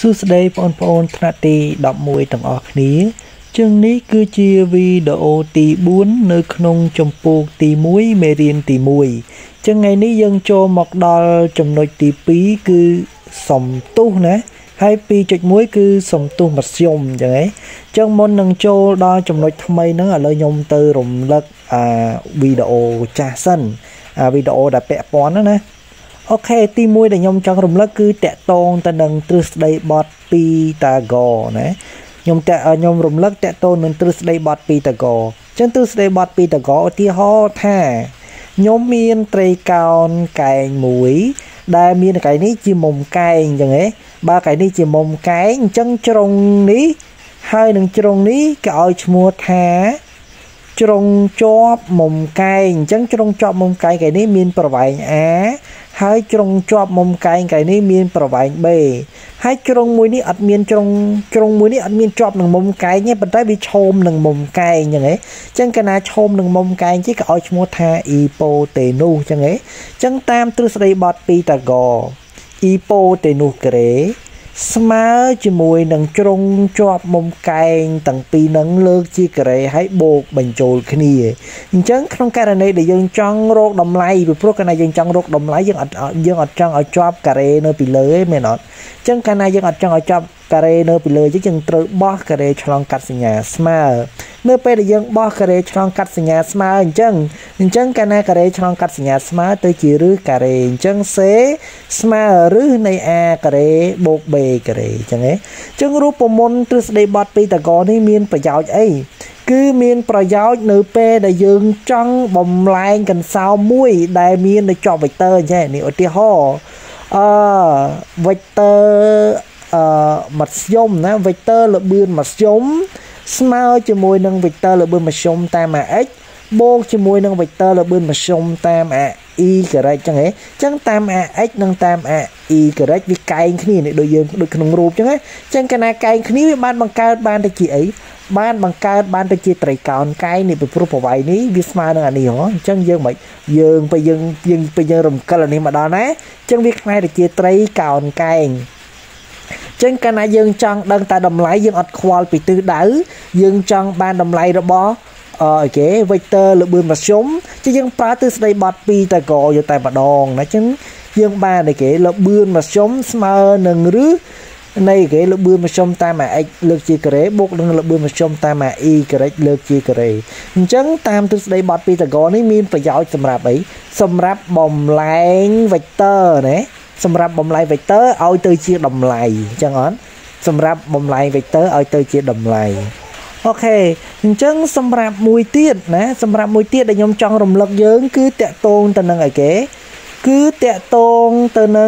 សួស្តីបងប្អូនថ្នាក់ទី11ទាំងអស់គ្នាជាងនេះគឺជាវីដេអូទី4នៅក្នុងចម្ពោះទី1មេរៀនទី1ចឹងថ្ងៃនេះយើងចូលមកដល់ចំណុចទី2គឺសំទុះណាហើយ 2.1 គឺសំទុះមធ្យមចឹងហ៎ចឹងមុននឹងចូលដល់ចំណុចថ្មីហ្នឹងឥឡូវខ្ញុំទៅរំលឹកវីដេអូចាស់សិនវីដេអូដែលពាក់ព័ន្ធណាអូខេទី1ដែលខ្ញុំចង់រំលឹកគឺតកតងទៅនឹងទ្រឹស្ដីបទពីតាហ្គរណាខ្ញុំរំលឹកតកតងនឹងទ្រឹស្ដីបទពីតាហ្គរអញ្ចឹងទ្រឹស្ដីបទពីតាហ្គរឧទាហរណ៍ថាខ្ញុំមានត្រីកោណកែងមួយដែលមានកែងនេះជាមុំកែងអញ្ចឹងហ៎បើកែងនេះជាមុំកែងអញ្ចឹងជ្រុងនេះហើយនឹងជ្រុងនេះគេឲ្យឈ្មោះថាជ្រុងជាប់មុំកែងអញ្ចឹងជ្រុងជាប់មុំកែងកែងនេះមានប្រវែង A ហើយជ្រុងជាប់មុំកែងកែងនេះមានប្រវែង B ហើយជ្រុងមួយនេះអត់មានជ្រុងមួយនេះអត់មានជាប់នឹងមុំកែងទេប៉ុន្តែវាឈោមនឹងមុំកែងអញ្ចឹងហ៎អញ្ចឹងកាលណាឈោមនឹងមុំកែងជិះក៏ឲ្យឈ្មោះថាអ៊ីប៉ូតេនូសអញ្ចឹងហ៎អញ្ចឹងតាមទ្រឹស្ដីបទពីតាហ្គរអ៊ីប៉ូតេនូសក្រេស្មើជាមួយនឹងជ្រុងជាប់មុំកែងទាំងពីរនឹងលើកជាការ៉េហើយបូកបញ្ចូលគ្នាអញ្ចឹងក្នុងករណីដែលយើងចង់រកតម្លៃពីព្រោះកាលណាយើងចង់រកតម្លៃយើងអត់ចង់ឲ្យជាប់ការ៉េនៅពីលើទេមែនអត់អញ្ចឹងកាលណាយើងអត់ចង់ឲ្យជាប់ការ៉េនៅពីលើយើងត្រូវបោះការ៉េឆ្លងកាត់សញ្ញាស្មើនៅពេលដែលយើងបោះការ៉េឆ្លងកាត់សញ្ញាស្មើអញ្ចឹងកាលណាការ៉េឆ្លងកាត់សញ្ញាស្មើទៅជារឹសការ៉េអញ្ចឹង C ស្មើរឹសនៃ A ការ៉េបូក B ការ៉េអញ្ចឹងហ៎អញ្ចឹងរូបមន្តទ្រឹស្ដីបទពីតាហ្គរនេះមានប្រយោជន៍អីគឺមានប្រយោជន៍នៅពេលដែលយើងចង់បំលែងកន្សោមមួយដែលមាននៅជាប់វេកទ័រអញ្ចឹងនេះឧទាហរណ៍វេកទ័រមធ្យមណាវេកទ័រល្បឿនមធ្យមស្មើជាមួយនឹងវេកទ័រល្បឿនមធ្យមតាម AX បូកជាមួយនឹងវេកទ័រល្បឿនមធ្យមតាម AE ការ៉េចឹងហ៎អញ្ចឹងតាម AX និងតាម AE ការ៉េវាកែងគ្នានេះដូចក្នុងរូបចឹងហ៎អញ្ចឹងកាលណាកែងគ្នាវាបានបង្កើតបានទៅជាអីបានបង្កើតបានទៅជាត្រីកោណកែងនេះពីព្រោះប្រវែងនេះវាស្មើនឹងអានេះហ៎អញ្ចឹងយើងមិនយើងរំកិលអានេះមកដល់ណាអញ្ចឹងវាខ្លាយទៅជាត្រីកោណកែងចឹងកាលណាយើងចង់ដឹងតែតម្លៃយើងអត់ខ្វល់ពីទិសដៅយើងចង់បានតម្លៃរបស់វេកទ័រល្បឿនមធ្យមចឹងយើងប្រើទ្រឹស្ដីបទពីតាហ្គរយកតែម្ដងណាចឹងយើងបានល្បឿនមធ្យមស្មើនឹងរឹសនៃល្បឿនមធ្យមតាម AX លើកជាការ៉េបូកនឹងល្បឿនមធ្យមតាម AE ការ៉េលើកជាការ៉េអញ្ចឹងតាមទ្រឹស្ដីបទពីតាហ្គរនេះមានប្រយោជន៍សម្រាប់អីសម្រាប់បំលែងវេកទ័រណាសម្រាប់បំលែងវេកទ័រឲ្យទៅជាតម្លៃអញ្ចឹងអត់សម្រាប់បំលែងវេកទ័រឲ្យទៅជាតម្លៃអូខេអញ្ចឹងសម្រាប់មួយទៀតណាសម្រាប់មួយទៀតដែលខ្ញុំចង់រំលឹកយើងគឺតកតងទៅនឹងអីគេគឺតកតងទៅនឹង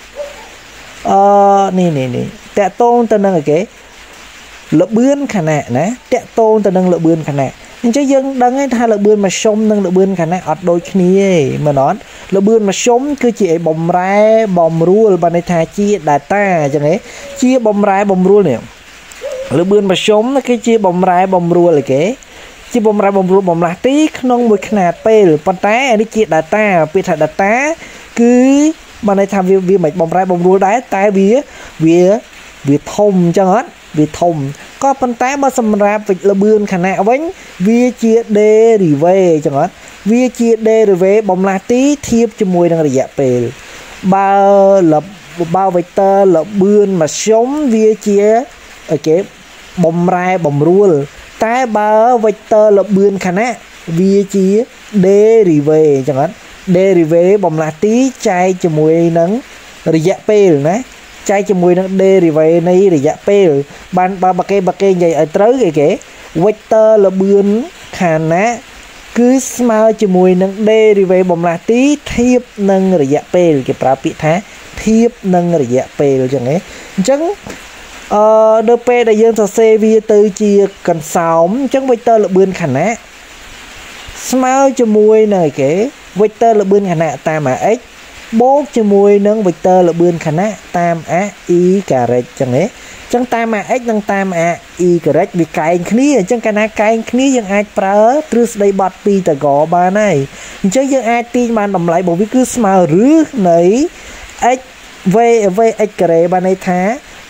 នេះតកតងទៅនឹងអីគេល្បឿនខណៈណាតកតងទៅនឹងល្បឿនខណៈអញ្ចឹងយើងដឹងហើយថាល្បឿនមធ្យមនិងល្បឿនខណៈអត់ដូចគ្នាទេមែនអត់ល្បឿនមធ្យមគឺជាអីបំរែបំរួលបានន័យថាជា data អញ្ចឹងហ៎ជាបំរែបំរួលនេះល្បឿនមធ្យមគឺជាបំរែបំរួលអីគេជាបំរែបំរួលបំលាស់ទីក្នុងមួយខ្នាតពេលប៉ុន្តែនេះជា data ពាក្យថា data គឺបានន័យថាវាមិនបំរែបំរួលដែរតែវាធំអញ្ចឹងអត់វាធំក៏ប៉ុន្តែបើសម្រាប់ល្បឿនខណៈវិញវាជា derivative អញ្ចឹងអត់វាជា derivative បំលាស់ទីធៀបជាមួយនឹងរយៈពេលបើវេកទ័រល្បឿនមធ្យមវាជាបំរែបំរួលតែបើវេកទ័រល្បឿនខណៈវាជា derivative អញ្ចឹងអត់ derivative បំលាស់ទីចែកជាមួយនឹងរយៈពេលណាចែកជាមួយនឹង derivative នៃរយៈពេលបានបើគេនិយាយឲ្យត្រូវគេវេកទ័រល្បឿនខណៈគឺស្មើជាមួយនឹង derivative បំលាស់ទីធៀបនឹងរយៈពេលគេប្រើពាក្យថាធៀបនឹងរយៈពេលអញ្ចឹងហ៎អញ្ចឹងនៅពេលដែលយើងសរសេរវាទៅជាកន្សោមអញ្ចឹងវេកទ័រល្បឿនខណៈស្មើជាមួយនឹងវេកទ័រល្បឿនខណៈតាម AX បូកជាមួយនឹងវេកទ័រល្បឿនខណៈតាម AE ការ៉េអញ្ចឹងហ៎អញ្ចឹងតាម AX និងតាម AE ការ៉េវាកែងគ្នាអញ្ចឹងកាលណាកែងគ្នាយើងអាចប្រើទ្រឹស្ដីបទពីតាហ្គរបានហើយអញ្ចឹងយើងអាចទាញបានតម្លៃរបស់វាគឺស្មើរឹសនៃ x v x ការ៉េបានន័យថា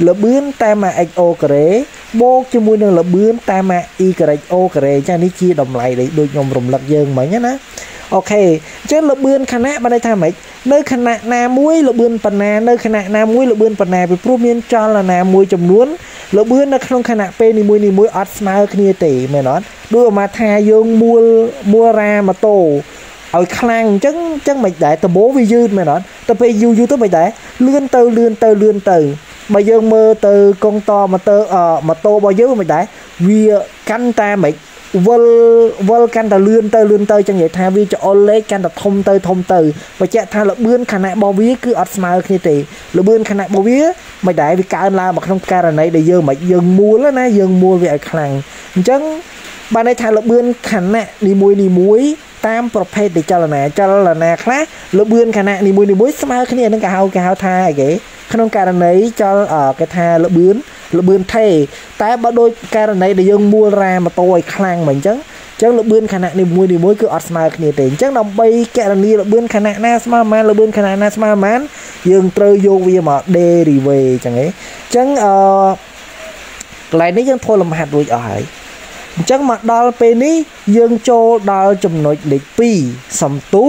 ល្បឿនតាម xo ការ៉េបូកជាមួយនឹងល្បឿនតាម y o ការ៉េចានេះជាតម្លៃដូចខ្ញុំរំលឹកយើងមិញណាអូខេអញ្ចឹងល្បឿនខណៈបានន័យថាម៉េចនៅខណៈណាមួយល្បឿនប៉ុណ្ណានៅខណៈណាមួយល្បឿនប៉ុណ្ណាពីព្រោះមានចលនាមួយចំនួនល្បឿននៅក្នុងខណៈពេលនីមួយៗអត់ស្មើគ្នាទេមែនអត់ដូចឧមាថាយើងមួលរ៉ាម៉ូតូឲ្យខ្លាំងអញ្ចឹងមិនដែរតបោវាយឺតមែនអត់ទៅពេលយូរទៅមិនដែរលឿនទៅបើយើងមើលទៅកុងតម៉ូតូរបស់យើងមិនដែរវាកាន់តែមិនវិលកាន់តែលឿនទៅចឹងនិយាយថាវាចអុលលេខកាន់តែធំទៅបញ្ជាក់ថាល្បឿនខណៈរបស់វាគឺអត់ស្មើគ្នាទេល្បឿនខណៈរបស់វាមិនដែរវាកើនឡើងមកក្នុងករណីដែលយើងមូលណាយើងមូលវាឲ្យខ្លាំងអញ្ចឹងបានន័យថាល្បឿនខណៈនីមួយតាមប្រភេទនៃចលនាខ្លះល្បឿនខណៈនីមួយស្មើគ្នានឹងគេហៅថាអីគេក្នុងករណីគេថាល្បឿនថេតែបើដូចករណីដែលយើងមូលរ៉ាម៉ូតូឲ្យខ្លាំងមិនអញ្ចឹងល្បឿនខណៈនីមួយគឺអត់ស្មើគ្នាទេអញ្ចឹងដើម្បីកណនីល្បឿនខណៈណាស្មើប៉ុន្មានល្បឿនខណៈណាស្មើប៉ុន្មានយើងត្រូវយកវាមក derivative អញ្ចឹងហ៎អញ្ចឹងកន្លែងនេះយើងធ្វើលំហាត់រួចអស់ហើយអញ្ចឹងមកដល់ពេលនេះយើងចូលដល់ចំណុចលេខ2សំទុះ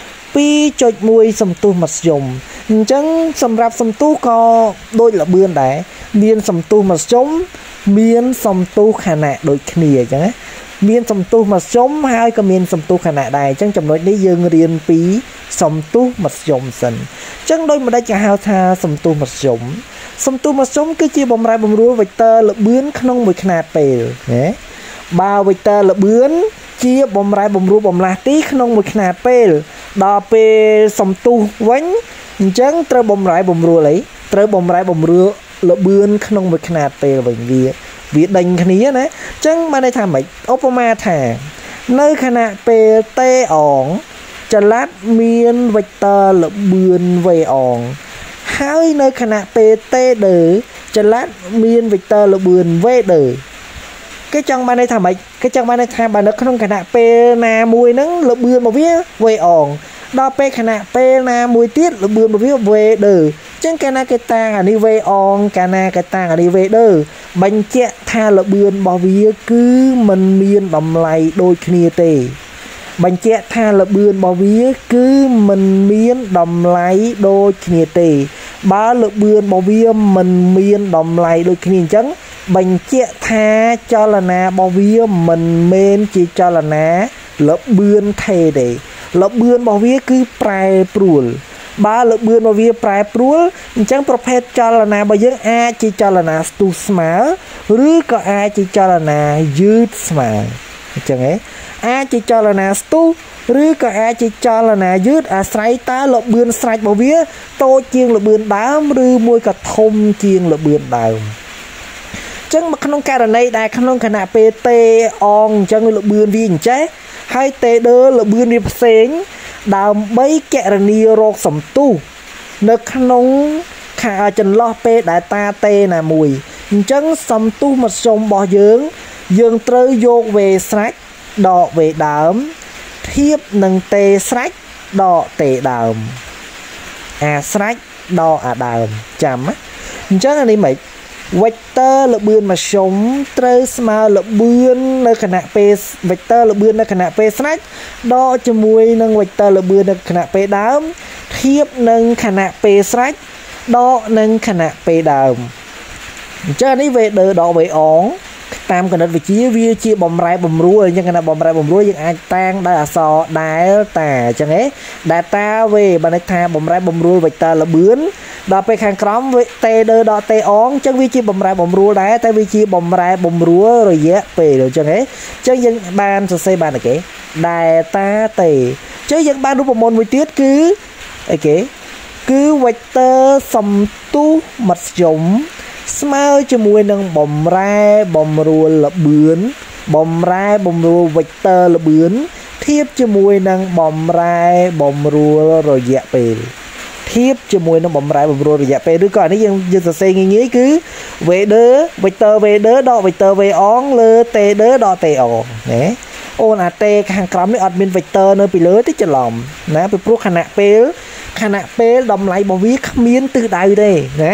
2.1 សំទុះមធ្យមអញ្ចឹងសម្រាប់សំទុះក៏ដូចល្បឿនដែរមានសំទុះមធ្យមមានសំទុះខណៈដូចគ្នាអញ្ចឹងណាមានសំទុះមធ្យមហើយក៏មានសំទុះខណៈដែរអញ្ចឹងចំណុចនេះយើងរៀនពីសំទុះមធ្យមសិនអញ្ចឹងដូចម្ដេចគេហៅថាសំទុះមធ្យមគឺជាបម្រែបម្រួលវេគ្ទ័រល្បឿនក្នុងមួយខ្នាតពេលណាបើវេគ្ទ័រល្បឿនជាបំរែបំរួលបំលាស់ទីក្នុងមួយខ្នាតពេលដល់ពេលសំទុះវិញអញ្ចឹងត្រូវបំរែបំរួលអីត្រូវបំរែបំរួលល្បឿនក្នុងមួយខ្នាតពេលវិញវាដេញគ្នាណាអញ្ចឹងបានន័យថាម៉េចឧបមាថានៅខណៈពេលតេអងចល័តមានវេគ្ទ័រល្បឿនវេអងហើយនៅខណៈពេលតេដឺចល័តមានវេគ្ទ័រល្បឿនវេដឺគេចង់បានន័យថាម៉េចគេចង់បានន័យថាបើនៅក្នុងខណៈពេលណាមួយហ្នឹងល្បឿនរបស់វាវេអងដល់ពេលខណៈពេលណាមួយទៀតល្បឿនរបស់វាវេដឺអញ្ចឹងកាលណាគេតាំងអានេះវេអងកាលណាគេតាំងអានេះវេដឺបញ្ជាក់ថាល្បឿនរបស់វាគឺមិនមានតម្លៃដូចគ្នាទេបញ្ជាក់ថាល្បឿនរបស់វាគឺមិនមានតម្លៃដូចគ្នាទេបើល្បឿនរបស់វាមិនមានតម្លៃដូចគ្នាអញ្ចឹងបញ្ជាក់ថាចលនារបស់វាមិនមែនជាចលនាល្បឿនថេទេល្បឿនរបស់វាគឺប្រែប្រួលបើល្បឿនរបស់វាប្រែប្រួលអញ្ចឹងប្រភេទចលនារបស់យើងអាចជាចលនាស្ទុះស្មើឬក៏អាចជាចលនាយឺតស្មើអញ្ចឹងហ៎អាចជាចលនាស្ទុះឬក៏អាចជាចលនាយឺតអាស្រ័យតើល្បឿនស្រេចរបស់វាតូចជាងល្បឿនដើមឬមួយក៏ធំជាងល្បឿនដើមចឹងក្នុងករណីដែលក្នុងខណៈពេលតេអងអញ្ចឹងល្បឿនវាអញ្ចេះហើយតេដឺល្បឿនវាផ្សេងដើម្បីកណនីរកសំទុះនៅក្នុងចន្លោះពេលដែលតាតេណាមួយអញ្ចឹងសំទុះមធ្យមរបស់យើងត្រូវយកវេស្រេចដកវេដើមធៀបនឹងតេស្រេចដកតេដើមអាស្រេចដកអាដើមចាំណាអញ្ចឹងអានេះមិនវេគ្ទ័រល្បឿនមធ្យមត្រូវស្មើល្បឿននៅខណៈពេលវេគ្ទ័រល្បឿននៅខណៈពេលស្រេចដកជាមួយនឹងវេគ្ទ័រល្បឿននៅខណៈពេលដើមធៀបនឹងខណៈពេលស្រេចដកនឹងខណៈពេលដើមអញ្ចឹងនេះវេដឺដកវេអងតាមគណិតវិទ្យាវាជាបំរែបំរួលអញ្ចឹងគណៈបំរែបំរួលយើងអាចតាំងដោយអក្សរ delta អញ្ចឹងហ៎ delta v បានន័យថាបំរែបំរួលវេគ្ទ័រល្បឿនដល់ពេលខាងក្រោមតេដឺដកតេអងអញ្ចឹងវាជាបំរែបំរួលដែរតែវាជាបំរែបំរួលរយៈពេលអញ្ចឹងហ៎អញ្ចឹងយើងបានសរសេរបានអីគេ delta t អញ្ចឹងយើងបានរូបមន្តមួយទៀតគឺអីគេគឺវេគ្ទ័រសំទុះមធ្យមស្មើជាមួយនឹងបំរែបំរួលល្បឿនបំរែបំរួលវេគ្ទ័រល្បឿនធៀបជាមួយនឹងបំរែបំរួលរយៈពេលធៀបជាមួយនឹងបំរែបំរួលរយៈពេលឬក៏អានេះយើងសរសេរងាយៗគឺវេដឺវេគ្ទ័រវេដឺដកវេគ្ទ័រវេអងលើតេដឺដកតេអងណាអូនអាតេខាងក្រោមនេះអត់មានវេគ្ទ័រនៅពីលើទេច្រឡំណាពីព្រោះខណៈពេលតម្លៃរបស់វាគ្មានទិសដៅទេណាខ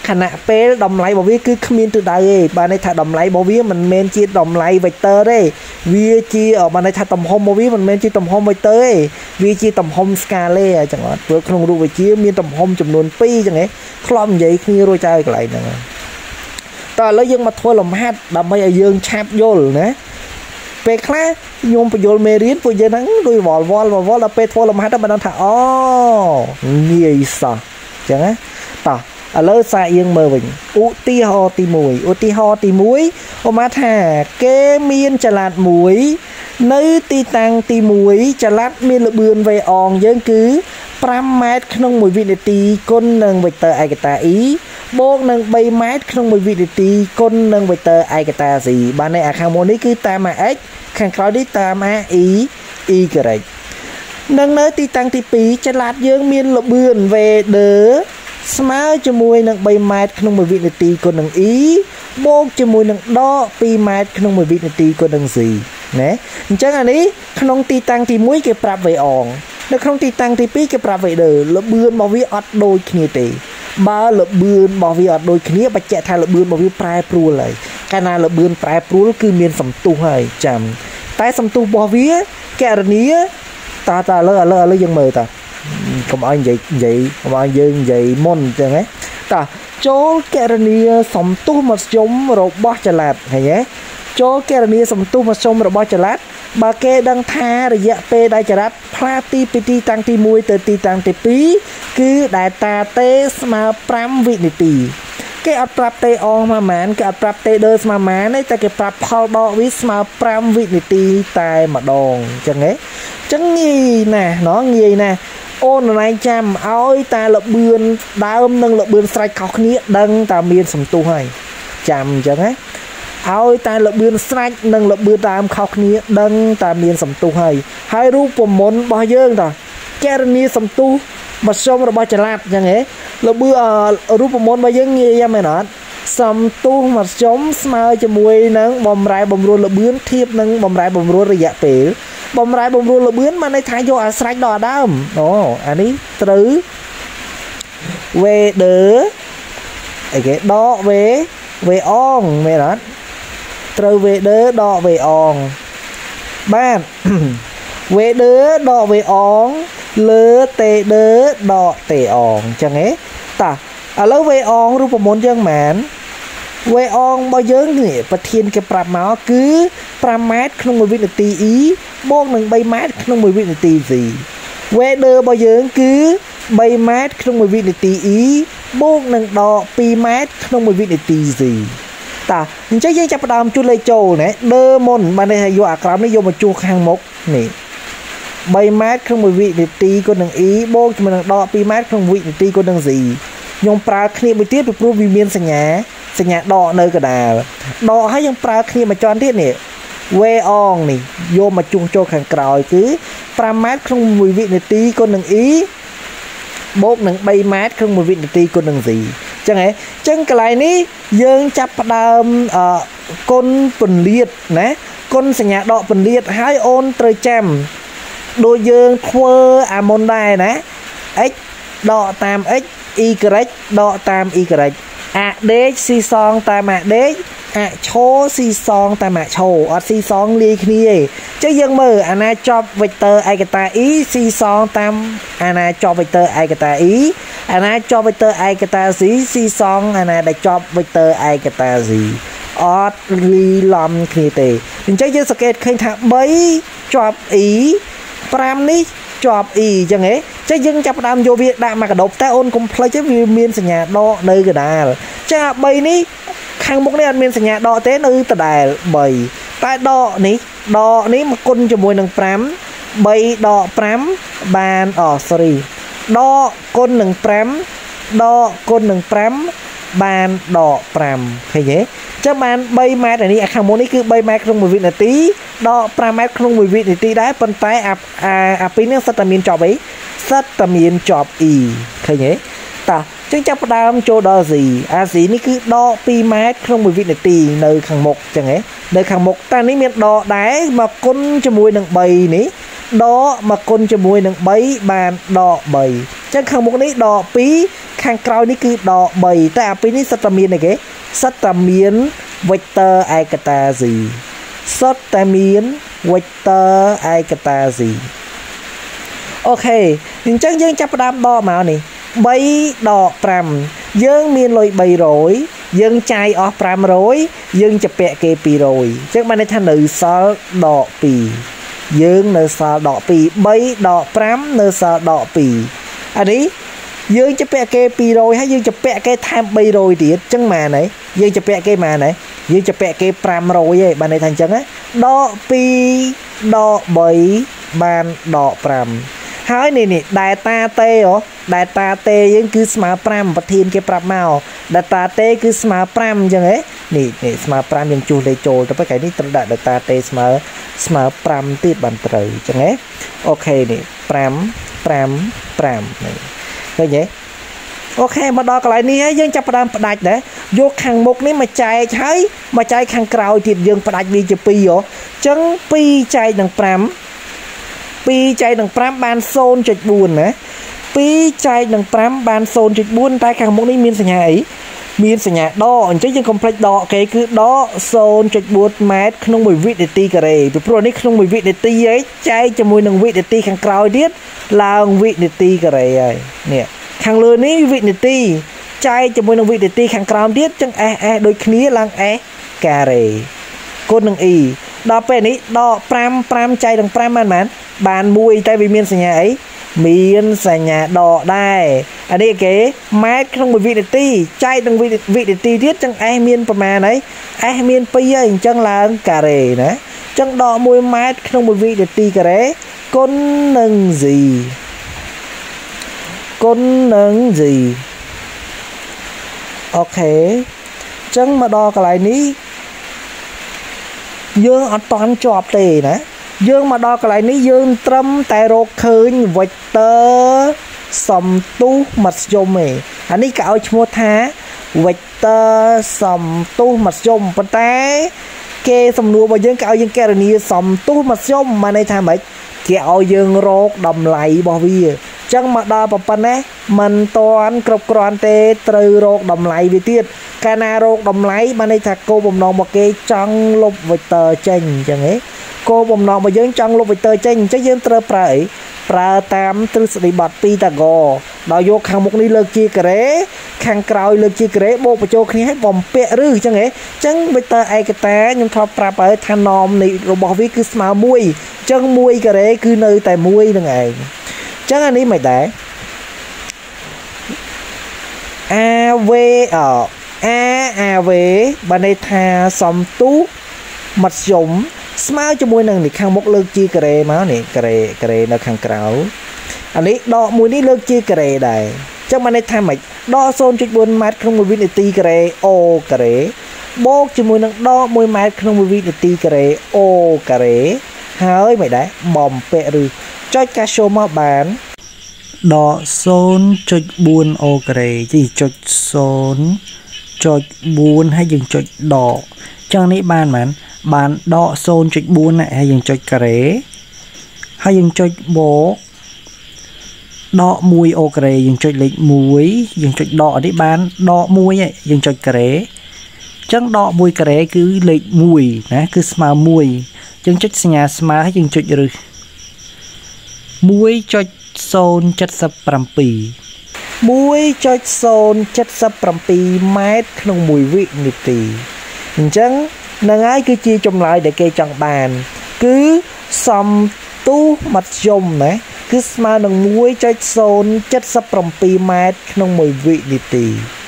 ខណៈពេលតម្លៃរបស់វាគឺគ្មានទិសដៅទេបានន័យថាតម្លៃរបស់វាមិនមែនជាតម្លៃ vector ទេវាជាបានន័យថាទំហំរបស់វាមិនមែនជាទំហំ vector ទេវាជាទំហំ scala អញ្ចឹងអត់ព្រោះក្នុងរូបវិទ្យាមានទំហំចំនួន2អញ្ចឹងធ្លាប់និយាយគ្នារួចហើយកន្លែងហ្នឹងតើឥឡូវយើងមកធ្វើលំហាត់ដើម្បីឲ្យយើងឆាប់យល់ណាពេលខ្លះខ្ញុំបញ្យល់មេរៀនពួកយើងហ្នឹងដូចវល់ដល់ពេលធ្វើលំហាត់ទៅបានដឹងថាអូងាយសោះអញ្ចឹងណាតោះឥឡូវសាកយើងមើលវិញឧទាហរណ៍ទី1ឧទាហរណ៍ទី1ឧបមាថាគេមានចល័តមួយនៅទីតាំងទី1ចល័តមានល្បឿនវេអងយើងគឺ5ម៉ែត្រក្នុង1វិនាទីគុណនឹងវេក្ត័រឯកតា e បូកនឹង3ម៉ែត្រក្នុង1វិនាទីគុណនឹងវេក្ត័រឯកតា c បានន័យអាខាងមុននេះគឺតាម x ខាងក្រោយនេះតាម e y នឹងនៅទីតាំងទី2ចល័តយើងមានល្បឿនវេដឺស្មើជាមួយនឹង3ម៉ែត្រក្នុង1វិនាទីគុណនឹង e បូកជាមួយនឹងដក2ម៉ែត្រក្នុង1វិនាទីគុណនឹង c ណាអញ្ចឹងអានេះក្នុងទីតាំងទី1គេប្រាប់វេអងនៅក្នុងទីតាំងទី2គេប្រាប់វេដឺល្បឿនរបស់វាអត់ដូចគ្នាទេបើល្បឿនរបស់វាអត់ដូចគ្នាបញ្ជាក់ថាល្បឿនរបស់វាប្រែប្រួលហើយកាលណាល្បឿនប្រែប្រួលគឺមានសន្ទុះហើយចាំតែសន្ទុះរបស់វាកណនីតើឥឡូវយើងមើលតើកុំឲ្យនិយាយកុំឲ្យយើងនិយាយមុនអញ្ចឹងណាតើចូលកណនីសន្ទុះមធ្យមរបស់ចល័តឃើញទេចូលកណនីសន្ទុះមធ្យមរបស់ចល័តបើគេដឹងថារយៈពេលដែលចល័តផ្លាស់ទីពីទីតាំងទី1ទៅទីតាំងទី2គឺដែលតាទេស្មើ5វិនាទីគេអត់ប្រាប់ទេអងប្រហែលគេអត់ប្រាប់ទេដឺស្មើប្រហែលទេតែគេប្រាប់ផលដកវាស្មើ5វិនាទីតែម្ដងអញ្ចឹងហ៎អញ្ចឹងងាយណាស់ណោះងាយណាស់អូនណៃចាំឲ្យតែល្បឿនដើមនិងល្បឿនស្រេចខុសគ្នាដឹងតែមានសន្ទុះហើយចាំអញ្ចឹងណាឲ្យតែល្បឿនស្រេចនិងល្បឿនដើមខុសគ្នាដឹងតែមានសន្ទុះហើយរូបមន្តរបស់យើងតើកណនីសន្ទុះមធ្យមរបស់ចល័តអញ្ចឹងហ៎ល្បឿនរូបមន្តរបស់យើងងាយមែនអត់សន្ទុះមធ្យមស្មើជាមួយនឹងបំរែបំរួលល្បឿនធៀបនឹងបំរែបំរួលរយៈពេលបំរែបំរួលល្បឿនបានន័យថាយកអាស្រេចដល់ដើមអូអានេះត្រូវវេដឺអីគេដកវេអងមែនអត់ត្រូវវេដឺដកវេអងបាទវេដឺដកវេអងលើតេដឺដកតេអងអញ្ចឹងហ៎តើឥឡូវវេអងរូបមន្តយើងមែនវេអងរបស់យើងនេះប្រធានគេប្រាប់មកគឺ5ម៉ែត្រក្នុង1វិនាទី e បូកនឹង3ម៉ែត្រក្នុង1វិនាទី v វេដឺរបស់យើងគឺ3ម៉ែត្រក្នុង1វិនាទី e បូកនឹងដក2ម៉ែត្រក្នុង1វិនាទី v តើអញ្ចឹងយើងចាប់ផ្ដើមជួសលេខចូលណាដឺមុនបានន័យថាយកអាក្រោមនេះយកមកជួសខាងមុខនេះ3ម៉ែត្រក្នុង1វិនាទីគុណនឹង e បូកជាមួយនឹងដក2ម៉ែត្រក្នុង1វិនាទីគុណនឹង z ខ្ញុំប្រើគ្នាមួយទៀតពីព្រោះវាមានសញ្ញាដកនៅកណ្ដាលដកហើយយើងប្រើគ្នាមួយជាន់ទៀតនេះវេអងនេះយកមកជួសចូលខាងក្រោយគឺ5ម៉ែត្រក្នុង1វិនាទីគុណនឹង e បូកនឹង3ម៉ែត្រក្នុង1វិនាទីគុណនឹង z ចឹងហ៎ចឹងកន្លែងនេះយើងចាប់ផ្ដើមគុណពន្លាតណាគុណសញ្ញាដកពន្លាតហើយអូនត្រូវចាំដូចយើងធ្វើអាមុនដែរណា x ដកតាម x y ដកតាម y អាដេកស៊ីសងតាមអាដេកអាឈោស៊ីសងតាមអាឈោអត់ស៊ីសងលាយគ្នាទេចឹងយើងមើលអាណាចប់វេក្ត័រឯកតា e ស៊ីសងតាមអាណាចប់វេក្ត័រឯកតា e អាណាចប់វេក្ត័រឯកតា c ស៊ីសងអាណាដែលចប់វេក្ត័រឯកតា c អត់លីឡំគ្នាទេអញ្ចឹងយើងសង្កេតឃើញថា3ជាប់ e 5នេះជាប់ e អញ្ចឹងហ៎ចឹងយើងចាប់ផ្ដើមយកវាដាក់មកកដប់តែអូនកុំភ្លេចទេវាមានសញ្ញាដកនៅកណ្ដាលចឹងអា3នេះខាងមុខនេះអត់មានសញ្ញាដកទេនៅដដែល3តែដកនេះមកគុណជាមួយនឹង5 3ដក5បានដកគុណនឹង5ដកគុណនឹង5បានដក5ឃើញទេចឹងបាន3ម៉ែត្រនេះខាងមុខនេះគឺ3ម៉ែត្រក្នុង1វិនាទីដក5ម៉ែត្រក្នុង1វិនាទីដែរប៉ុន្តែអាពីរនេះសិតតែមានចប់អីសិតតែមានចប់ e ឃើញទេតើចឹងចាប់ផ្ដើមចូលដល់ z អា z នេះគឺដក2ម៉ែត្រក្នុង1វិនាទីនៅខាងមុខចឹងហ៎នៅខាងមុខតែនេះមានដកដែរមកគុណជាមួយនឹង3នេះដកមកគុណជាមួយនឹង3បានដក3 ចឹងខាងមុខនេះដក2ខាងក្រោយនេះគឺដក3តែអាពីរនេះសិតតែមានអីគេសិតតែមាន vector ឯកតា z សុទ្ធតែមាន vector ឯកតា z អូខេអញ្ចឹងយើងចាប់ផ្ដើមដកមកនេះ3ដក5យើងមានលុយ300យើងចាយអស់500យើងចាពាក់គេ200អញ្ចឹងបានន័យថានៅសល់ដក2យើងនៅសល់ដក2 3ដក5នៅសល់ដក2អានេះយើងចាពាក់គេ200ហើយយើងចាពាក់គេថែម300ទៀតអញ្ចឹងម៉ានហើយយើងចាពាក់គេម៉ានហើយយើងចាពាក់គេ500ឯងបានន័យថាអញ្ចឹងណាដក2ដក3បានដក5ហើយនេះ data t ហ៎ data t យើងគឺស្មើ5ប្រធានគេប្រាប់មក data t គឺស្មើ5អញ្ចឹងហ៎នេះស្មើ5យើងជួសលេខចូលទៅពេលនេះត្រូវដាក់ data t ស្មើ5ទៀតបានត្រូវអញ្ចឹងហ៎អូខេនេះ5នេះឃើញទេអូខេមកដល់កន្លែងនេះហើយយើងចាប់ផ្ដើមផ្ដាច់ដែរយកខាងមុខនេះមកចែកហើយមកចែកខាងក្រោយទៀតយើងផ្ដាច់វាជា2ហ៎អញ្ចឹង2ចែកនឹង5 2ចែកនឹង5បាន 0.4 ណា2ចែកនឹង5បាន 0.4 តែខាងមុខនេះមានសញ្ញាអីមានសញ្ញាដកអញ្ចឹងយើងកុំភ្លេចដកគេគឺដក 0.4 ម៉ែត្រក្នុង1វិនាទីការ៉េពីព្រោះនេះក្នុង1វិនាទីឯងចែកជាមួយនឹងវិនាទីខាងក្រោយទៀតឡើងវិនាទីការ៉េហើយនេះខាងលើនេះវិនាទីចែកជាមួយនឹងវិនាទីខាងក្រោមទៀតចឹង s ដូចគ្នាឡើង s ការ៉េគុណនឹង e ដល់ពេលនេះដក5ចែកនឹង5បាន1តែវាមានសញ្ញាអីមានសញ្ញាដកដែរអានេះគេម៉ែត្រក្នុង1វិនាទីចែកនឹងវិនាទីទៀតចឹង s មានប្រមាណហើយ s មាន2ហើយអញ្ចឹងឡើងការ៉េណាចឹងដក1ម៉ែត្រក្នុង1វិនាទីការ៉េគុណនឹង g គុណនឹង g អូខេចឹងមកដល់កន្លែងនេះយើងអត់តន់ជាប់ទេណាយើងមកដល់កន្លែងនេះយើងត្រឹមតែរកឃើញ vector សំទុះមធ្យមឯងអានេះគេឲ្យឈ្មោះថា vector សំទុះមធ្យមប៉ុន្តែគេសំណួររបស់យើងគេឲ្យយើងកណនាសំទុះមធ្យមបានន័យថាម៉េចគេឲ្យយើងរកតម្លៃរបស់វាចឹងមកដល់ប៉ុណ្ណេះមិនតាន់គ្រប់គ្រាន់ទេត្រូវរកតម្លៃវាទៀតកាលណារកតម្លៃបានន័យថាគោលបំណងរបស់គេចង់លុប vector ចេញអញ្ចឹងហ៎គោលបំណងរបស់យើងចង់លុប vector ចេញអញ្ចឹងយើងត្រូវប្រើអីប្រើតាមទ្រឹស្ដីបទពីតាហ្គរដល់យកខាងមុខនេះលើកជាការ៉េខាងក្រោយលើកជាការ៉េបូកបញ្ចូលគ្នាឲ្យបំពាក់ឬអញ្ចឹងហ៎អញ្ចឹង vector ឯកតាខ្ញុំធ្លាប់ប្រាប់ហើយថា norm នៃរបស់វាគឺស្មើ1អញ្ចឹង1ការ៉េគឺនៅតែ1នឹងឯងចឹងអានេះមិនដែរ AV AV បានន័យថាសំទុះមធ្យមស្មើជាមួយនឹងនេះខាងមុខលើកជាការ៉េមកនេះការ៉េនៅខាងក្រៅអានេះដកមួយនេះលើកជាការ៉េដែរចឹងបានន័យថាម៉េចដក 0.4 ម៉ែត្រក្នុង1វិនាទីការ៉េ O ការ៉េបូកជាមួយនឹងដក1ម៉ែត្រក្នុង1វិនាទីការ៉េ O ការ៉េហើយមិនដែរបំពាក់ឬចុចកាសចូលមកបានដក 0.4 អូការ៉េជីចុច 0.4 ហើយយើងចុចដកចឹងនេះបានដក 0.4 ហើយយើងចុចការ៉េហើយយើងចុចបូកដក1អូការ៉េយើងចុចលេខ1យើងចុចដកនេះបានដក1ហើយយើងចុចការ៉េចឹងដក1ការ៉េគឺលេខ1ណាគឺស្មើ1យើងចុចសញ្ញាស្មើហើយយើងចុចរឹស 1.077 ម៉ែត្រក្នុង1វិនាទីអញ្ចឹងនឹងហើយគឺជាចម្លើយដែលគេចង់បានគឺសំទុះមធ្យមណាគឺស្មើនឹង 1.077 ម៉ែត្រក្នុង1វិនាទី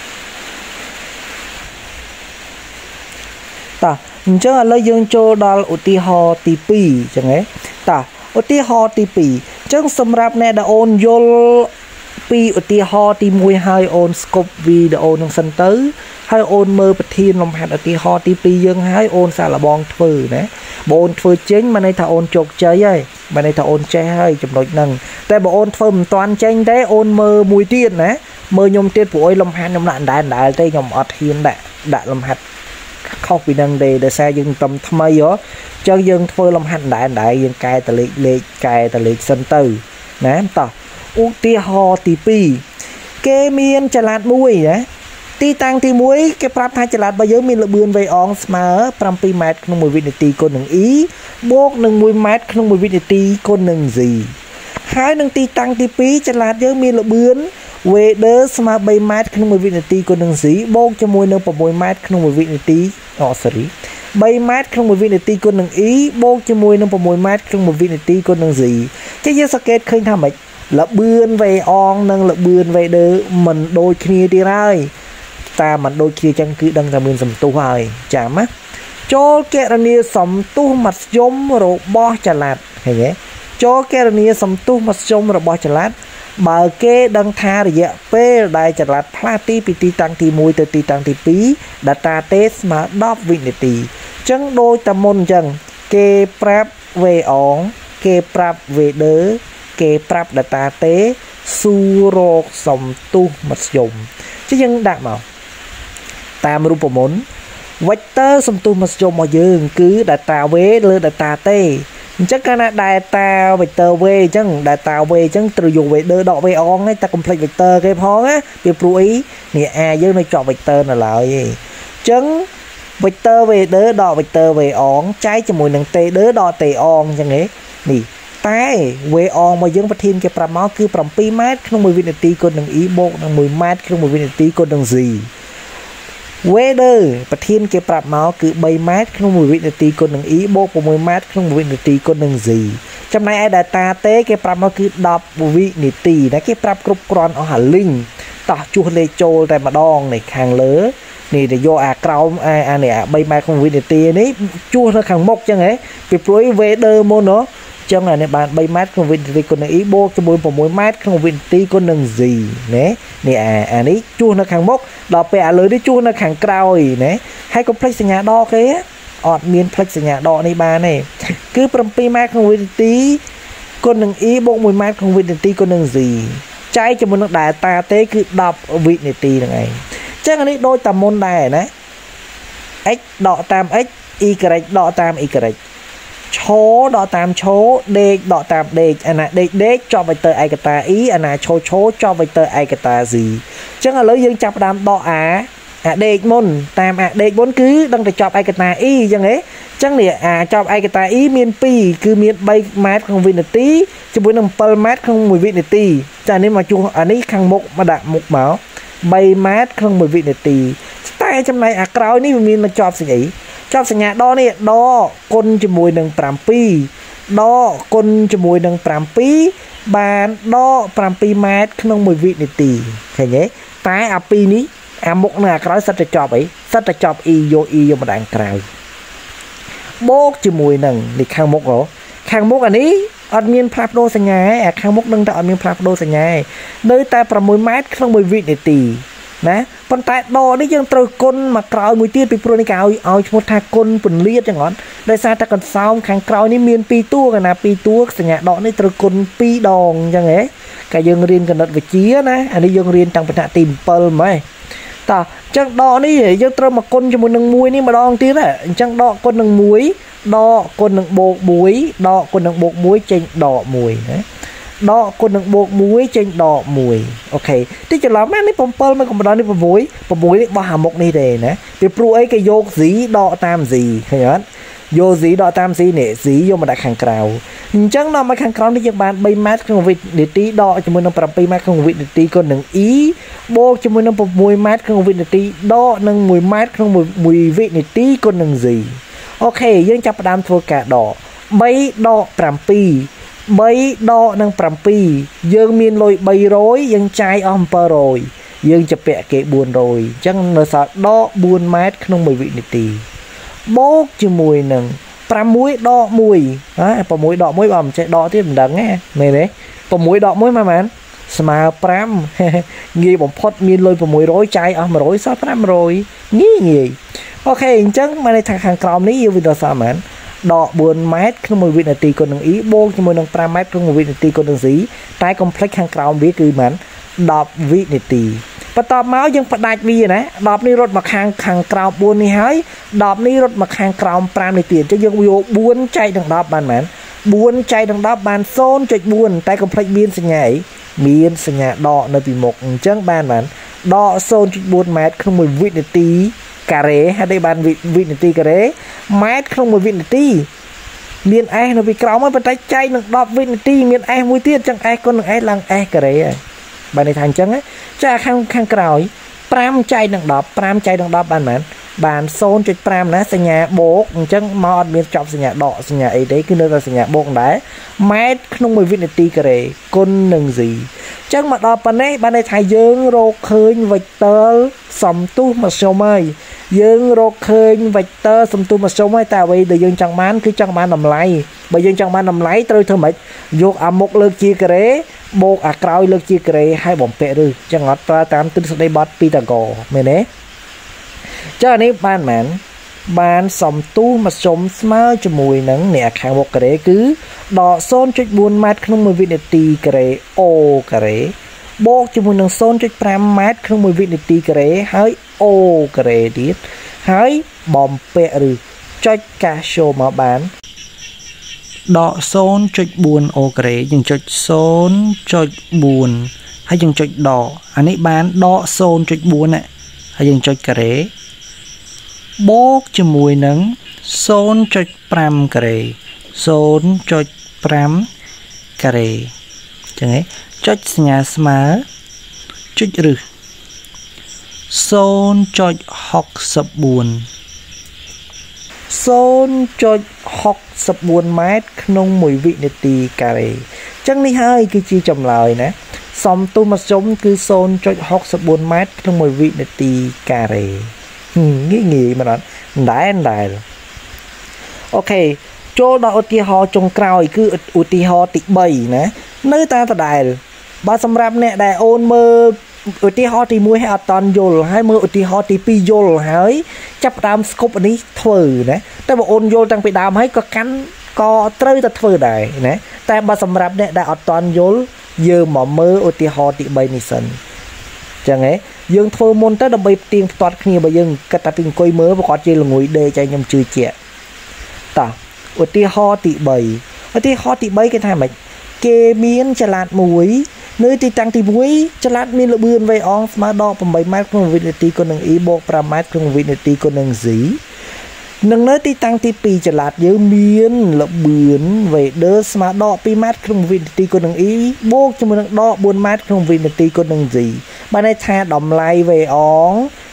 តោះអញ្ចឹងឥឡូវយើងចូលដល់ឧទាហរណ៍ទី2អញ្ចឹងហ៎តោះឧទាហរណ៍ទី2អញ្ចឹងសម្រាប់អ្នកដែលអូនយល់ពីឧទាហរណ៍ទី1ហើយអូនស្គប់វីដេអូនឹងសិនទៅហើយអូនមើលប្រធានលំហាត់ឧទាហរណ៍ទី2យើងហើយអូនសាកល្បងធ្វើណាបើអូនធ្វើចេញបានន័យថាអូនជោគជ័យហើយបានន័យថាអូនចេះហើយចំណុចហ្នឹងតែបើអូនធ្វើមិនទាន់ចេញទេអូនមើលមួយទៀតណាមើលខ្ញុំទៀតព្រោះអីលំហាត់ខ្ញុំដាក់ដដែលទេខ្ញុំអត់ហ៊ានដាក់លំហាត់ខុសពីនឹងទេដោយសារយើងតំថ្មីហ៎អញ្ចឹងយើងធ្វើលំហាត់ដដែលយើងកែតលេខកែតលេខសិនទៅណាតោះឧទាហរណ៍ទី2គេមានចល័តមួយណាទីតាំងទី1គេប្រាប់ថាចល័តរបស់យើងមានល្បឿនវេអងស្មើ7ម៉ែត្រក្នុង1វិនាទីគុណនឹង e បូកនឹង1ម៉ែត្រក្នុង1វិនាទីគុណនឹង g ហើយនឹងទីតាំងទី2ចល័តយើងមានល្បឿនវេដឺស្មើ3ម៉ែត្រក្នុង1វិនាទីគុណនឹង c បូកជាមួយនឹង6ម៉ែត្រក្នុង1វិនាទី3ម៉ែត្រក្នុង1វិនាទីគុណនឹង e បូកជាមួយនឹង6ម៉ែត្រក្នុង1វិនាទីគុណនឹង g ចេះយើងសង្កេតឃើញថាម៉េចល្បឿនវេអងនិងល្បឿនវេដឺមិនដូចគ្នាទេហើយតាមមិនដូចគ្នាចឹងគឺដឹងថាមានសន្ទុះហើយចាំណាចូលគណនាសន្ទុះមធ្យមរបស់ចល័តឃើញទេចូលគណនាសន្ទុះមធ្យមរបស់ចល័តបើគេដឹងថារយៈពេលដែលចល័តផ្លាស់ទីពីទីតាំងទី1ទៅទីតាំងទី2 data ទេស្មើ10វិនាទីចឹងដូចតែមុនចឹងគេប្រាប់វេអងគេប្រាប់វេដឺគេប្រាប់ data ទេសួររកសន្ទុះមធ្យមចឹងយើងដាក់មកតាមរូបមន្ត vector សន្ទុះមធ្យមរបស់យើងគឺ data v លើ data ទេអញ្ចឹងកាលណា data vector v អញ្ចឹង data v អញ្ចឹងត្រូវយក v ដក v អងតែ complete vector គេផងណាពីព្រោះអីនេះ a យើងនៅជាប់ vector នៅឡើយឯងអញ្ចឹង vector v ដក vector v អងចែកជាមួយនឹង t ដក t អងអញ្ចឹងឯងនេះតែ v អងរបស់យើងប្រធានគេប្រាប់មកគឺ7ម៉ែត្រក្នុង1វិនាទីគុណនឹង e បូកនឹង1ម៉ែត្រក្នុង1វិនាទីគុណនឹង g Weather ប្រធានគេប្រាប់មកគឺ3ម៉ែត្រក្នុង1វិនាទីគុណនឹង e បូក6ម៉ែត្រក្នុង1វិនាទីគុណនឹង g ចំណែកឯ data ទេគេប្រាប់មកគឺ10វិនាទីណាគេប្រាប់គ្រប់គ្រាន់អស់អាលីងតោះជួសលេខចូលតែម្ដងនេះខាងលើនេះទៅយកអាក្រោមអានេះ3ម៉ែត្រក្នុងវិនាទីនេះជួសនៅខាងមុខចឹងហ៎ពីព្រោះ weather មុនណោះចឹងអានេះបាន3ម៉ែត្រក្នុងវិនាទីគុណនឹង e បូកជាមួយ6ម៉ែត្រក្នុងវិនាទីគុណនឹង g ណានេះអានេះជួសនៅខាងមុខដល់ពេលឥឡូវនេះជួសនៅខាងក្រោយណាហើយកុំភ្លេចសញ្ញាដកគេអត់មានភ្លេចសញ្ញាដកនេះបានទេគឺ7ម៉ែត្រក្នុងវិនាទីគុណនឹង e បូក1ម៉ែត្រក្នុងវិនាទីគុណនឹង g ចែកជាមួយនឹង data ទេគឺ10វិនាទីហ្នឹងឯងចឹងអានេះដូចតែមុនដែរណា x ដកតាម x y ដកតាម y ឈោដកតាមឈោដេកដកតាមដេកអាណាដេកជាប់វេទ័រឯកតា e អាណាឈោជាប់វេទ័រឯកតា z អញ្ចឹងឥឡូវយើងចាប់ផ្ដើមដកអាដេកមុនតាមអាដេកមុនគឺដឹងតែជាប់ឯកតា e អញ្ចឹងហ៎អញ្ចឹងនេះជាប់ឯកតា e មាន2គឺមាន3ម៉ែត្រក្នុងវិនាទីជាមួយនឹង7ម៉ែត្រក្នុង1វិនាទីចានេះមកជួសអានេះខាងមុខមកដាក់មុខមក3ម៉ែត្រក្នុង1វិនាទីតែចំណែកអាក្រោយនេះវាមានមកជាប់ស្អីចាប់សញ្ញាដកនេះដកគុណជាមួយនឹង7ដកគុណជាមួយនឹង7បានដក7ម៉ែត្រក្នុង1វិនាទីឃើញទេតែអា2នេះអាមុខនិងអាក្រោយសិតតែចប់អីសិតតែចប់ e យក e យកម្ដងក្រៅបូកជាមួយនឹងនេះខាងមុខខាងមុខអានេះអត់មានផ្លាស់ប្ដូរសញ្ញាឯអាខាងមុខនឹងតែអត់មានផ្លាស់ប្ដូរសញ្ញាឯនៅតែ6ម៉ែត្រក្នុង1វិនាទីណាប៉ុន្តែដកនេះយើងត្រូវគុណមកក្រោយមួយទៀតពីព្រោះនេះគេឲ្យឈ្មោះថាគុណពន្លាតចឹងអត់ដោយសារតែកន្សោមខាងក្រោយនេះមាន2តួកាលណា2តួសញ្ញាដកនេះត្រូវគុណ2ដងចឹងហ៎កាលយើងរៀនគណិតវិទ្យាណាអានេះយើងរៀនតាំងពីថ្នាក់ទី7ហ្មងតោះចឹងដកនេះយើងត្រូវមកគុណជាមួយនឹង1នេះម្ដងទៀតហ៎អញ្ចឹងដកគុណនឹង1ដកគុណនឹងបូក1ដកគុណនឹងបូក1ចេញដក1ណាដកគុណនឹងបូក1ចេញដក1អូខេទីច្រឡំនេះ7មកកំដរនេះ6នេះបោះអាមុខនេះទេណាពីព្រោះអីគេយក z ដកតាម z ឃើញអត់យក z ដកតាម z នេះ z យកមកដាក់ខាងក្រៅអញ្ចឹងដល់មកខាងក្រៅនេះយើងបាន3ម៉ែត្រក្នុងវិនាទីដកជាមួយនឹង7ម៉ែត្រក្នុងវិនាទីគុណនឹង e បូកជាមួយនឹង6ម៉ែត្រក្នុងវិនាទីដកនឹង1ម៉ែត្រក្នុង1វិនាទីគុណនឹង z អូខេយើងចាប់ផ្ដើមធ្វើការដក3ដក7 3ដកនឹង7យើងមានលុយ300យើងចាយអស់700យើងចាប់ពាក់គេ400អញ្ចឹងនៅសល់ដក4ម៉ែត្រក្នុង1វិនាទីបូកជាមួយនឹង6ដក16ដក1បើមិនចេះដកទៀតមិនដឹងទេមែនទេ6ដក1មកមែនស្មើ5ងាយបំផុតមានលុយ600ចាយអស់100សល់500ងាយអូខេអញ្ចឹងមកន័យថាខាងក្រោមនេះយើងវាដល់សល់មែនដក4ម៉ែត្រក្នុង1វិនាទីគុណនឹង e បូកជាមួយនឹង5ម៉ែត្រក្នុង1វិនាទីគុណនឹង c តែ complex ខាងក្រោមវាគឺមិន10វិនាទីបន្ទាប់មកយើងផ្ដាច់វាណា10នេះរត់មកខាងក្រោម4នេះហើយ10នេះរត់មកខាងក្រោម5នេះទៀតអញ្ចឹងយើងយក4ចែកនឹង10បានមែន4ចែកនឹង10បាន 0.4 តែ complex មានសញ្ញាអីមានសញ្ញាដកនៅពីមុខអញ្ចឹងបានដក 0.4 ម៉ែត្រក្នុង1វិនាទីការ៉េហើយបានវិនាទីការ៉េម៉ែត្រក្នុង1វិនាទីមាន s នៅពីក្រោមហើយប៉ុន្តែចែកនឹង10វិនាទីមាន s មួយទៀតអញ្ចឹង s គុណនឹង s ឡើង s ការ៉េហើយបានន័យថាអញ្ចឹងចាខាងក្រោយ5ចែកនឹង10 5ចែកនឹង10បាន 0.5 ណាសញ្ញាបូកអញ្ចឹងមកអត់មានចប់សញ្ញាដកសញ្ញាអីទេគឺនៅតែសញ្ញាបូកដែរម៉ែត្រក្នុង1វិនាទីការ៉េគុណនឹង g អញ្ចឹងមកដល់ប៉ុណ្ណេះបានន័យថាយើងរកឃើញ vector សំទុះមធ្យមហើយយើងរកឃើញ vector សំទុះមធ្យមហើយតែអ្វីដែលយើងចង់បានគឺចង់បានតម្លៃបើយើងចង់បានតម្លៃត្រូវធ្វើម៉េចយកអាមុខលើកជាការ៉េបូកអាក្រោយលើកជាការ៉េហើយបំពាក់ឬអញ្ចឹងអត់ប្រើតាមទ្រឹស្ដីបត់ពីតាហ្គរមែនទេចានេះបានសំទុះមធ្យមស្មើជាមួយនឹងអ្នកខាងមុខការ៉េគឺដក 0.4 ម៉ែត្រក្នុង1វិនាទីការ៉េ O ការ៉េបូកជាមួយនឹង 0.5 ម៉ែត្រក្នុង1វិនាទីការ៉េហើយ O ការ៉េទៀតហើយបំពាក់ឬចុចកាសចូលមកបានដក 0.4 O ការ៉េយើងចុច 0.4 ហើយយើងចុចដកអានេះបានដក 0.4 ណាហើយយើងចុចការ៉េបូកជាមួយនឹង 0.5 ការ៉េ 0.5 ការ៉េចឹងឯងចុចសញ្ញាស្មើចុចរឹស 0.64 ម៉ែត្រក្នុង1វិនាទីការ៉េចឹងនេះហើយគឺជាចម្លើយណាសំទុះមធ្យមគឺ 0.64 ម៉ែត្រក្នុង1វិនាទីការ៉េងាយមិនអត់ដែរអូខេចូលដល់ឧទាហរណ៍ចុងក្រោយគឺឧទាហរណ៍ទី3ណានៅតាមដដែលបើសម្រាប់អ្នកដែលអូនមើលឧទាហរណ៍ទី1ឲ្យអត់តន់យល់ហើយមើលឧទាហរណ៍ទី2យល់ហើយចាប់ដើមស្គប់នេះធ្វើណាតែបើអូនយល់តាំងពីដើមហើយក៏ត្រូវតែធ្វើដែរណាតែបើសម្រាប់អ្នកដែលអត់តន់យល់យើងមកមើលឧទាហរណ៍ទី3នេះសិនចឹងហ៎យើងធ្វើមុនទៅដើម្បីផ្ទៀងផ្ទាត់គ្នាបើយើងគិតតែពីអង្គុយមើលប្រកាសជាល្ងុយដេកចៃខ្ញុំជឿជាក់តោះឧទាហរណ៍ទី3គេថាម៉េចគេមានចល័តមួយនៅទីតាំងទី1ចល័តមានល្បឿនវេអងស្មើដល់8ម៉ែត្រក្នុងវិនាទីគុណនឹង e បូក5ម៉ែត្រក្នុងវិនាទីគុណនឹង z នឹងនៅទីតាំងទី2ចល័តយើងមានល្បឿនវេដឺស្មើដល់2ម៉ែត្រក្នុងវិនាទីគុណនឹង e បូកជាមួយនឹងដក4ម៉ែត្រក្នុងវិនាទីគុណនឹង z បានន័យថាតម្លៃវេអង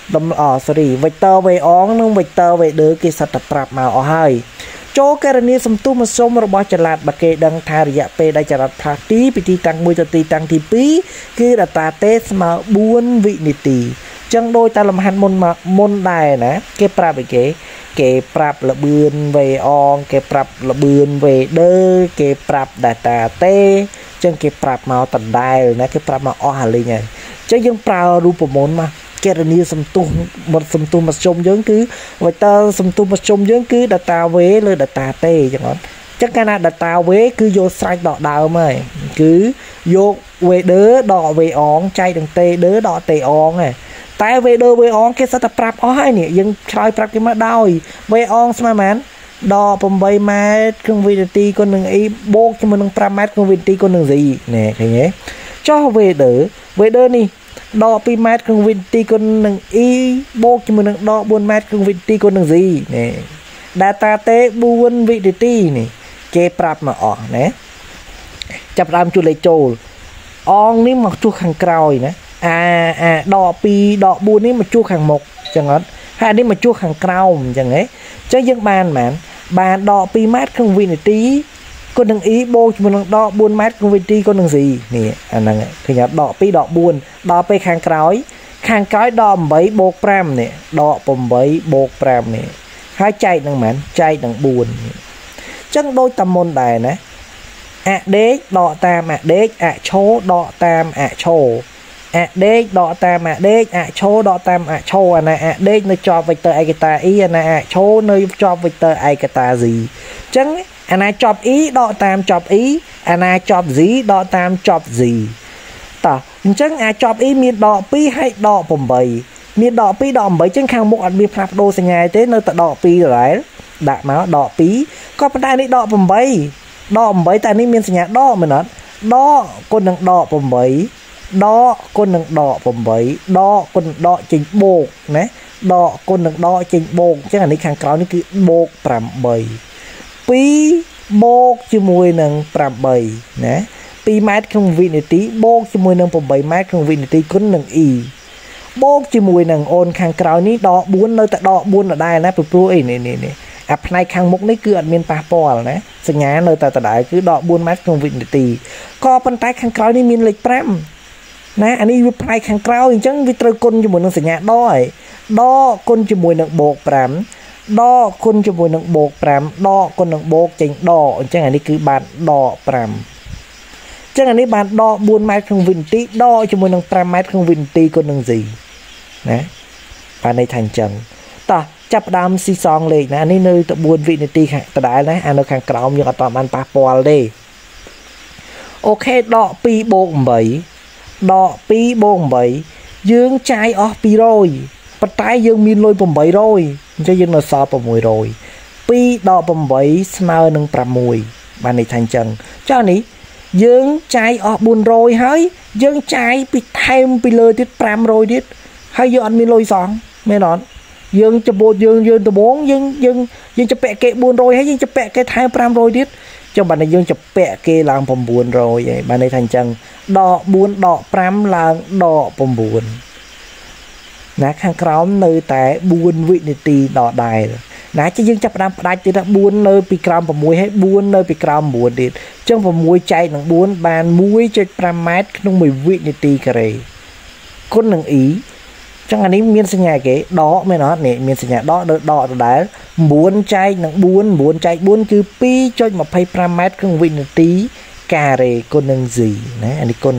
vector វេអងនិង vector វេដឺគេសិតតែប្រាប់មកអស់ហើយចូលករណីសំទុះមធ្យមរបស់ចល័តបើគេដឹងថារយៈពេលដែលចល័តផ្លាស់ទីពីទីតាំង1ទៅទីតាំងទី2គឺ data t ស្មើ4វិនាទីអញ្ចឹងដោយតែលំហាត់មុនដែរណាគេប្រាប់អីគេប្រាប់ល្បឿនវេអងគេប្រាប់ល្បឿនវេដឺគេប្រាប់ data t អញ្ចឹងគេប្រាប់មកដដែលណាគេប្រាប់មកអស់អាលីងហើយអញ្ចឹងយើងប្រើរូបមន្តមកករណីសំទុះមធ្យមយើងគឺ vector សំទុះមធ្យមយើងគឺ data v លើ data t អញ្ចឹងអត់អញ្ចឹងកាលណា data v គឺយកស្រេចដកដើមហើយគឺយក v ដឺដក v អងចែកនឹង t ដឺដក t អងហើយតែ v ដឺ v អងគេសិតតែប្រាប់អស់ហើយនេះយើងឆ្លើយប្រាប់គេមកដោយ v អងស្មើប៉ុន្មានដក8ម៉ែត្រក្នុងវិនាទីគុណនឹង e បូកជាមួយនឹង5ម៉ែត្រក្នុងវិនាទីគុណនឹង z នេះឃើញទេចុះ v ដឺនេះដក2ម៉ែត្រក្នុងវិនាទីគុណនឹង e បូកជាមួយនឹងដក4ម៉ែត្រក្នុងវិនាទីគុណនឹង z នេះ data t 4វិនាទីនេះគេប្រាប់មកអស់ណាចាប់ដើមជួលេខចូលអងនេះមកជួសខាងក្រោយណាដក2ដក4នេះមកជួសខាងមុខអញ្ចឹងអត់ហើយនេះមកជួសខាងក្រោមអញ្ចឹងហ៎អញ្ចឹងយើងបានដក2ម៉ែត្រក្នុងវិនាទីគុណនឹង e បូកជាមួយនឹងដក4ម៉ែត្រក្នុងវិនាទីគុណនឹង z នេះអាហ្នឹងឃើញអត់ដក2ដក4ដល់ពេលខាងក្រោយដក8បូក5នេះដក8បូក5នេះហើយចែកនឹងចែកនឹង4អញ្ចឹងដូចតាមមុនដែរណាអដេកដកតាមអដេកអឈោដកតាមអឈោអដេកដកតាមអដេកអឈោដកតាមអឈោអាណាអដេកនៅជាប់ vector ឯកតា e អាណាអឈោនៅជាប់ vector ឯកតា z អញ្ចឹងអាណាចប់ e ដកតាមចប់ e អាណាចប់ z ដកតាមចប់ z តោះអញ្ចឹងអាចប់ e មានដក2ហើយដក8មានដក2ដក8អញ្ចឹងខាងមុខអត់មានផ្លាស់ប្ដូរសញ្ញាទេនៅតែដក2ដដែលដាក់មកដក2ក៏ប៉ុន្តែនេះដក8តែនេះមានសញ្ញាដកមែនអត់ដ đo con nâng đọ bầm bấy đo con nâng đọ bầm bấy đo con đọ chỉnh bột nè đọ con nâng đọ chỉnh bột chắc là ní khang cáo ní cứ bột pram bầy pi bột chứ mùi nâng pram bầy nè pi mát không vị này tí bột chứ mùi nâng bầm bầy mát không vị này tí con nâng y bột chứ mùi nâng ôn khang cáo ní đọ buôn nơi tại đọ buôn ở đây nè pro ấy nè áp này khang mục này cứ ăn miên pa pol nèสัญญาnơi tại đại cứ đọ buôn mát không vị này tí co bàn tay khang cáo ní miên lệch pram nè anh ấyวิปkhang cáoอย่างจังวิตรคนจมูกนางสัญญาดอคนจมูกนางโบกปรำดอคนจมูกนางโบกปรำดอคนนางโบกเจงดอจังอันนี้คือบาทดอปรำจังอันนี้บาทดอบุญไม้ของวินตีดอจมูกนางปรำไม้ของวินตีคนนางgìนะบาทในทางจังต่อจับดำซีซองเลยนะอันนี้nơiตะบุญวินตีค่ะตะได้นะอันนั้นข้างกลางยังต่อมันปาปอลเลยโอเคดอปีโบกใบดอปีโบงใบยืงใจออกปีโรยปะไตยืงมีลอยปมใบโรยจะยืงนอสอปมวยโรยปีดอปมใบสมาหนึ่งปรามวยบานในทางจังเจ้านี้ยืงใจออกบุญโรยเฮ้ยยืงใจไปเทมไปเลยทิศปรามโรยทิศให้ยืงอันมีลอยสองไม่นอนยืงจะโบยืงตะบงยืงจะแปะเกะบุญโรยให้ยืงจะแปะเกะไทมปรามโรยทิศcho bạn này dương chụp bẹ kê làm bầm buồn rồi vậy bạn này thành chân đọ buồn đọ pram là đọ bầm buồn nãy khang crom nơi tại buồn vị này tì đọ đài nãy chỉ dương chụp đam đài thì đã buồn nơi bị crom bầm muối hay buồn nơi bị crom buồn đi trong bầm muối chạy nằng buồn bàn muối cho pram mát trong 10 vị này tì cả rồi con nằng ý chẳng hạnนี้miền sinh nhà cái đó mới nói nè miền sinh nhà đó đỏ đá buồn chay nặng buồn chay buồn cứ pi cho mà pay pramet không vị tí cà rề con nâng gì nè anh đi con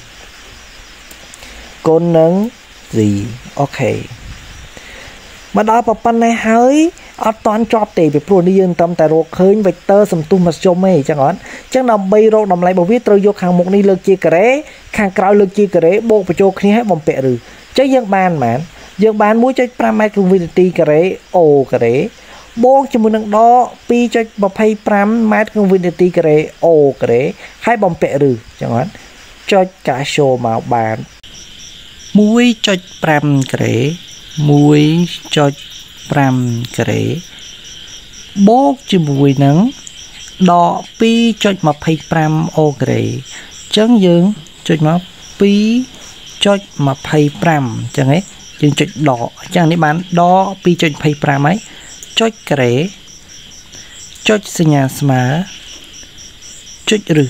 nâng gì ok mà đó bà pan này hơi ở toàn chọp tệ về pro đi dương tâm tại rô khơi vector sầm tum mà cho mày chẳng hạn chẳng nào bay rô nằm lại bảo viết tôi vô hàng một ni lực chia kể hàng cào lực chia kể bộ phải cho khi hết bom pẹ rồi chứ dương bàn muốn cho pramet không vị tí kể ô kể bố cho mình đang đó pi cho bọc hay pram mát không viên tí kể ô kể hai bom pẹ rừ chẳng hạn cho cả show màu bàn muối cho pram kể muối cho pram kể bố cho muối nắng đỏ pi cho bọc hay pram ô kể chẳng dương cho nó pi cho bọc hay pram chẳng ấy dương cho đỏ chẳng ấy bán đỏ pi cho hay pram ấy chốt kể chốt sinh nhà smá chốt rư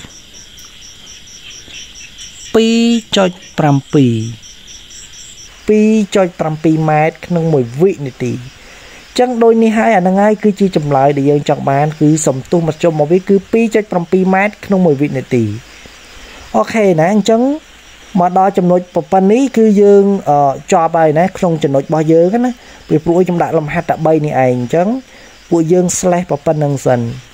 pi chốt pram pi chốt pram pi mát nông 10 vị này tí chẳng đôi ni hai anh ngay cứ chia chậm lại để dân chọn bán cứ sầm tu mặt cho một với cứ pi chốt pram pi mát nông 10 vị này tí ok nè anh chẳng mà đó trong nội bộ ní cứ dương cho bài nè không trong nội bao giờ cái nè vì phụ trong đại làm hạt đã bay này ảnh chẳng phụ dương slash và nâng dần